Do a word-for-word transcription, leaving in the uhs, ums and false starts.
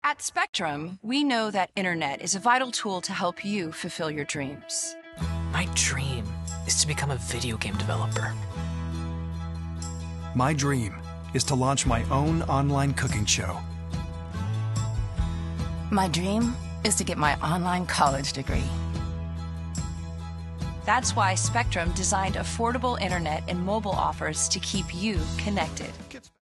At Spectrum, we know that internet is a vital tool to help you fulfill your dreams. My dream is to become a video game developer. My dream is to launch my own online cooking show. My dream is to get my online college degree. That's why Spectrum designed affordable internet and mobile offers to keep you connected.